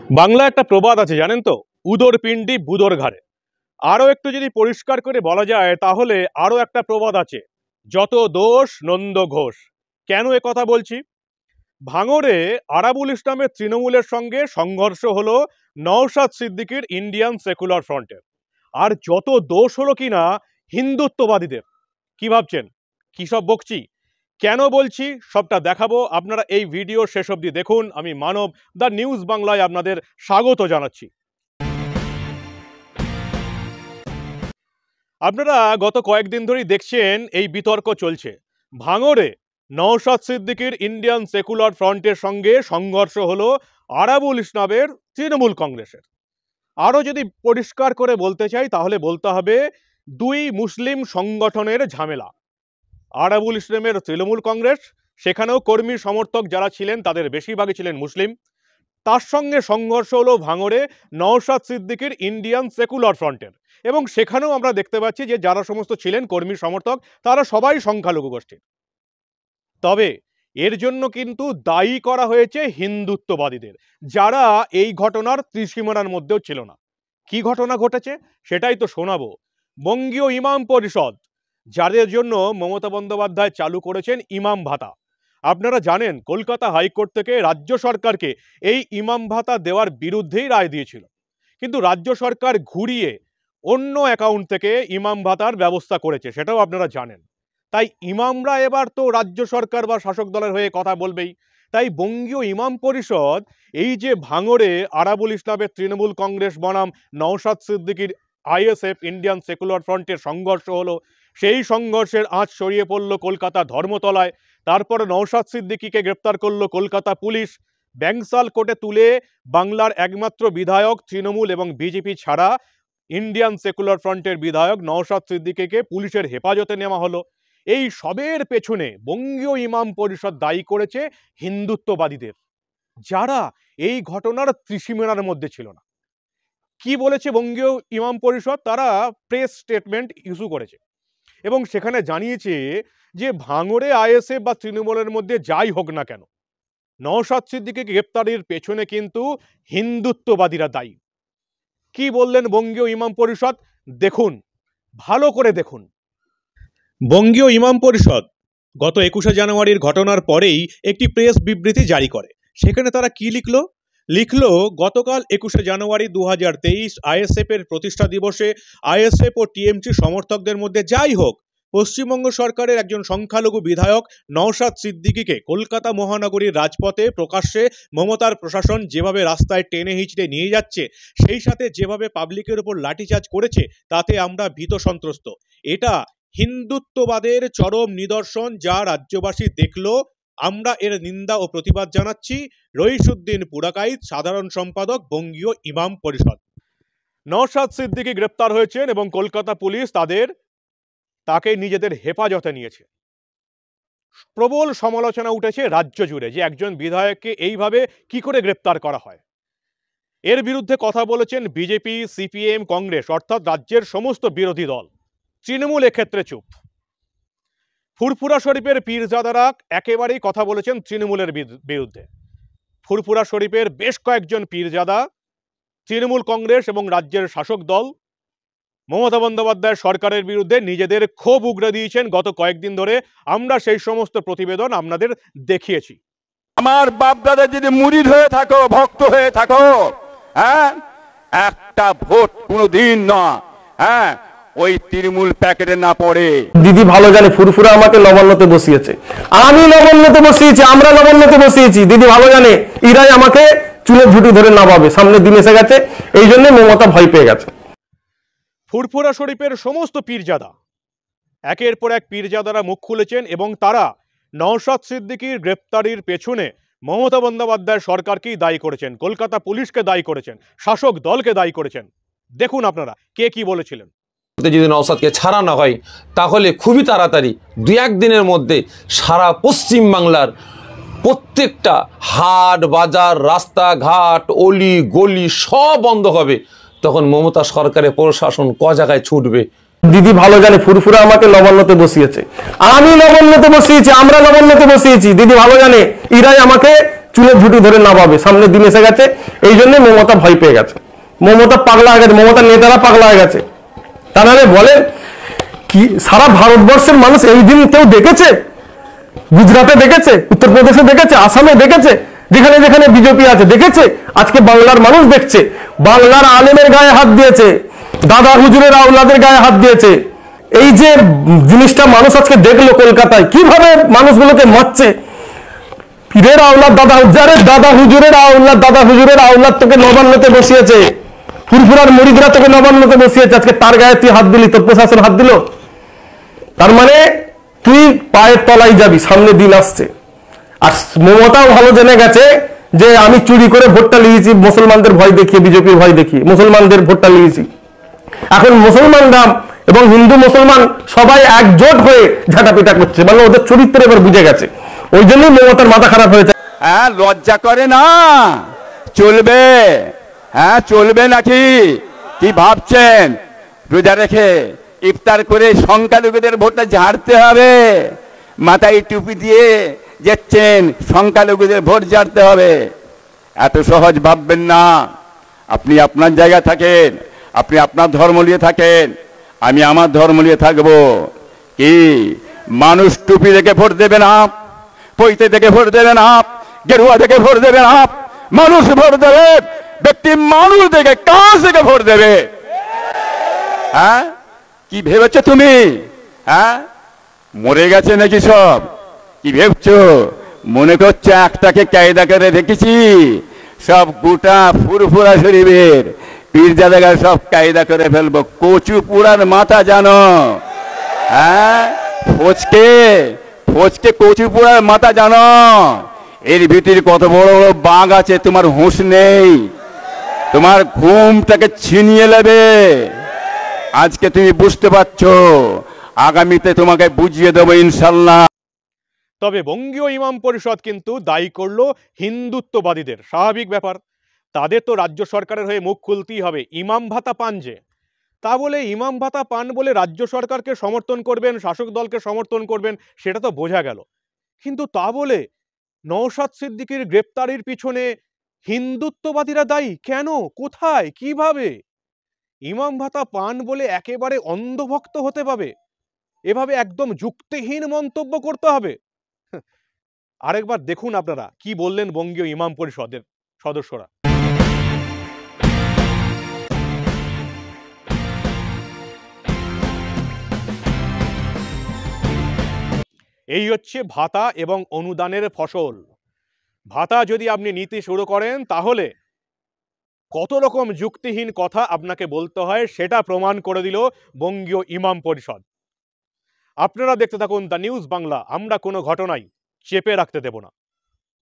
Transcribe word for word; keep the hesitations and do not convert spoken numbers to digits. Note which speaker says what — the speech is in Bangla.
Speaker 1: বাংলা একটা প্রবাদ আছে জানেন তো, উদর পিণ্ডি বুদর ঘাড়ে। আরো একটু যদি পরিষ্কার করে বলা যায় তাহলে আরো একটা প্রবাদ আছে, যত দোষ নন্দ ঘোষ। কেন এ কথা বলছি? ভাঙড়ে আরাবুল ইসলামের তৃণমূলের সঙ্গে সংঘর্ষ হলো নওশাদ সিদ্দিকীর ইন্ডিয়ান সেকুলার ফ্রন্টের। আর যত দোষ হলো কিনা হিন্দুত্ববাদীদের। কি ভাবছেন কি সব বকছি? কেন বলছি সবটা দেখাবো, আপনারা এই ভিডিও শেষ অবধি দেখুন। আমি মানব, দ্য নিউজ বাংলায় আপনাদের স্বাগত জানাচ্ছি। আপনারা গত কয়েকদিন ধরেই দেখছেন এই বিতর্ক চলছে। ভাঙড়ে নওশাদ সিদ্দিকীর ইন্ডিয়ান সেকুলার ফ্রন্টের সঙ্গে সংঘর্ষ হলো আরাবুল ইসলামের তৃণমূল কংগ্রেসের। আরও যদি পরিষ্কার করে বলতে চাই তাহলে বলতে হবে দুই মুসলিম সংগঠনের ঝামেলা। আরাবুল ইসলামের তৃণমূল কংগ্রেস, সেখানেও কর্মী সমর্থক যারা ছিলেন তাদের বেশিরভাগই ছিলেন মুসলিম। তার সঙ্গে সংঘর্ষ হলো ভাঙড়ে নওশাদ সিদ্দিকীর ইন্ডিয়ান সেকুলার ফ্রন্টের, এবং সেখানেও আমরা দেখতে পাচ্ছি যে যারা সমস্ত ছিলেন কর্মী সমর্থক তারা সবাই সংখ্যালঘু গোষ্ঠীর। তবে এর জন্য কিন্তু দায়ী করা হয়েছে হিন্দুত্ববাদীদের, যারা এই ঘটনার ত্রিসীমানার মধ্যেও ছিল না। কি ঘটনা ঘটেছে সেটাই তো শোনাবো। বঙ্গীয় ইমাম পরিষদ, যাদের জন্য মমতা বন্দ্যোপাধ্যায় চালু করেছেন ইমাম ভাতা। আপনারা জানেন কলকাতা হাইকোর্ট থেকে রাজ্য সরকারকে এই ইমাম ভাতা দেওয়ার বিরুদ্ধেই রায় দিয়েছিল, কিন্তু রাজ্য সরকার ঘুরিয়ে অন্য অ্যাকাউন্ট থেকে ইমাম ভাতার ব্যবস্থা করেছে, সেটাও আপনারা জানেন। তাই ইমামরা এবার তো রাজ্য সরকার বা শাসক দলের হয়ে কথা বলবেই। তাই বঙ্গীয় ইমাম পরিষদ এই যে ভাঙড়ে আরাবুল ইসলামের তৃণমূল কংগ্রেস বনাম নওশাদ সিদ্দিকীর আইএসএফ ইন্ডিয়ান সেকুলার ফ্রন্টের সংঘর্ষ হলো, সেই সংঘর্ষের আঁচ ছড়িয়ে পড়ল কলকাতা ধর্মতলায়। তারপরে নওশাদ সিদ্দিকীকে গ্রেপ্তার করলো কলকাতা পুলিশ। ব্যাংসাল কোর্টে তুলে বাংলার একমাত্র বিধায়ক তৃণমূল এবং বিজেপি ছাড়া ইন্ডিয়ান সেকুলার ফ্রন্টের বিধায়ক নওশাদ সিদ্দিকীকে পুলিশের হেফাজতে নেওয়া হলো। এই সবের পেছনে বঙ্গীয় ইমাম পরিষদ দায়ী করেছে হিন্দুত্ববাদীদের, যারা এই ঘটনার ত্রিসীমানার মধ্যে ছিল না। কি বলেছে বঙ্গীয় ইমাম পরিষদ? তারা প্রেস স্টেটমেন্ট ইস্যু করেছে এবং সেখানে জানিয়েছে যে ভাঙড়ে আইএসএফ বা তৃণমূলের মধ্যে যাই হোক না কেন, নওশাদ সিদ্দিকীকে গ্রেপ্তারের পেছনে কিন্তু হিন্দুত্ববাদীরা দায়ী। কি বললেন বঙ্গীয় ইমাম পরিষদ? দেখুন, ভালো করে দেখুন। বঙ্গীয় ইমাম পরিষদ গত একুশে জানুয়ারির ঘটনার পরেই একটি প্রেস বিবৃতি জারি করে। সেখানে তারা কি লিখলো? লিখলো গতকাল একুশে জানুয়ারি দু হাজার তেইশ আইএসএফ এর প্রতিষ্ঠা দিবসে আইএসএফ ও টিএমসি সমর্থকদের মধ্যে যাই হোক, পশ্চিমবঙ্গ সরকারের একজন সংখ্যালঘু বিধায়ক নওশাদ সিদ্দিকীকে কলকাতা মহানগরীর রাজপথে প্রকাশ্যে মমতার প্রশাসন যেভাবে রাস্তায় টেনে হিঁচড়ে নিয়ে যাচ্ছে, সেই সাথে যেভাবে পাবলিকের উপর লাঠিচার্জ করেছে, তাতে আমরা ভীত সন্ত্রস্ত। এটা হিন্দুত্ববাদের চরম নিদর্শন, যা রাজ্যবাসী দেখলো। আমরা এর নিন্দা ও প্রতিবাদ জানাচ্ছি। রইসুদ্দিন পুরাকাইত, সাধারণ সম্পাদক, বঙ্গীয় ইমাম পরিষদ। নওশাদ সিদ্দিকী গ্রেপ্তার হয়েছেন এবং কলকাতা পুলিশ তাদের তাকে নিজেদের হেফাজতে নিয়েছে। প্রবল সমালোচনা উঠেছে রাজ্য জুড়ে যে একজন বিধায়ককে এইভাবে কি করে গ্রেপ্তার করা হয়। এর বিরুদ্ধে কথা বলেছেন বিজেপি, সিপিএম, কংগ্রেস, অর্থাৎ রাজ্যের সমস্ত বিরোধী দল। তৃণমূল এক্ষেত্রে চুপ। ফুরফুরা শরীফের পীরজাদারা একেবারেই কথা বলেছেন তৃণমূলের বিরুদ্ধে। ফুরফুরা শরীফের বেশ কয়েকজন পীরজাদা তৃণমূল কংগ্রেস এবং রাজ্যের শাসক দল মমতা বন্দ্যোপাধ্যায় সরকারের বিরুদ্ধে নিজেদের ক্ষোভ উগরে দিয়েছেন গত কয়েকদিন ধরে। আমরা সেই সমস্ত প্রতিবেদন আপনাদের দেখিয়েছি।
Speaker 2: আমার বাপদাদা যদি মুরিদ হয়ে থাকো, ভক্ত হয়ে থাকো, হ্যাঁ, একটা ভোট কোনোদিন না, হ্যাঁ, ওই তৃণমূল প্যাকেটে না পড়ে।
Speaker 3: দিদি ভালো জানে ফুরফুরা আমাকে লবণ্যতে বসিয়েছে, আমি লবণ্যতে বসিয়েছি, আমরা লবণ্যতে বসিয়েছি। দিদি ভালো জানে ইরাই আমাকে চুলের ঝুঁটি ধরে নামাবে, সামনে দিন এসে গেছে, এই জন্য মমতা ভয় পেয়ে গেছে।
Speaker 1: ফুরফুরা শরীফের সমস্ত পীরজাদা একের পর এক পীরজাদারা মুখ খুলেছেন এবং তারা নওশাদ সিদ্দিকীর গ্রেপ্তারির পেছনে মমতা বন্দ্যোপাধ্যায় সরকারকেই দায়ী করেছেন, কলকাতা পুলিশকে দায়ী করেছেন, শাসক দলকে দায়ী করেছেন। দেখুন আপনারা কে কি বলেছিলেন।
Speaker 4: যদি নওশাদকে ছাড়া না হয় তাহলে খুবই তাড়াতাড়ি দু একদিনের মধ্যে সারা পশ্চিম বাংলার প্রত্যেকটা হাট বাজার, রাস্তাঘাট, অলি গলি সব বন্ধ হবে। তখন মমতা সরকারের প্রশাসন ক জায়গায় ছুটবে।
Speaker 3: দিদি ভালো জানে ফুরফুরা আমাকে লবণ্যতে বসিয়েছে, আমি লবণ্যতে বসিয়েছি, আমরা লবণ্যতে বসিয়েছি। দিদি ভালো জানে ইরাই আমাকে চুলের ঝুঁটি ধরে নামাবে, সামনে দিন এসে গেছে। এই জন্য মমতা ভয় পেয়ে গেছে, মমতা পাগলা হয়ে গেছে, মমতার নেতারা পাগলা হয়ে গেছে। তা নাহলে বলেন কি সারা ভারতবর্ষের মানুষ এই দিন কেউ দেখেছে? গুজরাটে দেখেছে, উত্তরপ্রদেশে দেখেছে, আসামে দেখেছে, যেখানে যেখানে বিজেপি আছে দেখেছে। আজকে বাংলার মানুষ দেখছে, বাংলার আলেমের গায়ে হাত দিয়েছে, দাদা হুজুরের আওলাদের গায়ে হাত দিয়েছে। এই যে জিনিসটা মানুষ আজকে দেখলো কলকাতায়, কিভাবে মানুষগুলোকে মারছে। পীরের আওলাদ দাদা হুজুরের দাদা হুজুরের আওলাদ দাদা হুজুরের আওলাদ তোকে নবান্নতে বসিয়েছে, ফুরফুরার মুরিদরা তোকে নবান্নতে বসিয়েছে। আজকে তার গায়ে তুই হাত দিলি, তোর প্রশাসন হাত দিল। তার মানে তুই পায়ের তলায় যাবি, সামনে দিন আসছে। আর মমতাও ভালো জেনে গেছে যে আমি চুরি করে ভোটটা লিয়েছি, মুসলমানদের ভয় দেখিয়ে, বিজেপির ভয় দেখিয়ে মুসলমানদের ভোটটা লিয়েছি। এখন মুসলমানরা এবং হিন্দু মুসলমান সবাই একজোট হয়ে ঝাঁটাপিটা করছে, মানে ওদের চরিত্র এবার বুঝে গেছে। ওই জন্যই মমতার মাথা খারাপ হয়েছে।
Speaker 2: হ্যাঁ, লজ্জা করে না? চলবে? হ্যাঁ চলবে নাকি? কি ভাবছেন? রোজা রেখে ইফতার করে সংখ্যালঘুদের ভোটটা ঝাড়তে হবে? মাথায় টুপি দিয়ে যাচ্ছেন, সংখ্যালঘুদের ভোট ঝাড়তে হবে? এত সহজ ভাববেন না। আপনি আপনার জায়গা থাকেন, আপনি আপনার ধর্ম নিয়ে থাকেন, আমি আমার ধর্ম নিয়ে থাকবো। কি মানুষ টুপি দেখে ভোট দেবে না, পৈতে দেখে ভোট দেবে না, গেরুয়া দেখে ভোট দেবে না, মানুষ ভোট দেবে। ব্যক্তি মানুষ দেখে কাজ থেকে ভোট দেবে। হ্যাঁ কি ভেবেছো তুমি? হ্যাঁ মরে গেছে নাকি সব? কি ভেবছো? মনে করছো একটাকে কায়দা করে রেখেছি? সব গোটা ফুরফুরা শরীফের পীরজাদা সব কায়দা করে ফেলবো। কচু পুরার মাথা জানো? হ্যাঁ ফচকে ফচকে কচু পুরার মাথা জানো? এর ভিতরে কত বড় বড় বাঘ আছে, তোমার হুঁশ নেই। তোমার ঘুমটাকে ছিনিয়ে নেবে। আজকে তুমি বুঝতে পারছো, আগামীতে তোমাকে বুঝিয়ে দেবো ইনশাল্লাহ।
Speaker 1: তবে বঙ্গীয় ইমাম পরিষদ কিন্তু দায়ী করলো হিন্দুত্ববাদীদের। স্বাভাবিক ব্যাপার, তাদের তো রাজ্য সরকারের হয়ে মুখ খুলতেই হবে। ইমাম ভাতা পান যে, তা বলে ইমাম ভাতা পান বলে রাজ্য সরকারকে সমর্থন করবেন, শাসক দলকে সমর্থন করবেন, সেটা তো বোঝা গেল। কিন্তু তা বলে নওশাদ সিদ্দিকীর গ্রেপ্তারির পিছনে হিন্দুত্ববাদীরা দায়ী কেন? কোথায়? কিভাবে? ইমাম ভাতা পান বলে একেবারে অন্ধভক্ত হতে পাবে? এভাবে একদম যুক্তিহীন মন্তব্য করতে হবে? আরেকবার দেখুন আপনারা কি বললেন বঙ্গীয় ইমাম পরিষদের সদস্যরা। এই হচ্ছে ভাতা এবং অনুদানের ফসল। ভাতা যদি আপনি নিতে শুরু করেন তাহলে কত রকম যুক্তিহীন কথা আপনাকে বলতে হয় সেটা প্রমাণ করে দিল বঙ্গীয় ইমাম পরিষদ। আপনারা দেখতে থাকুন দ্য নিউজ বাংলা। আমরা কোনো ঘটনাই চেপে রাখতে দেব না।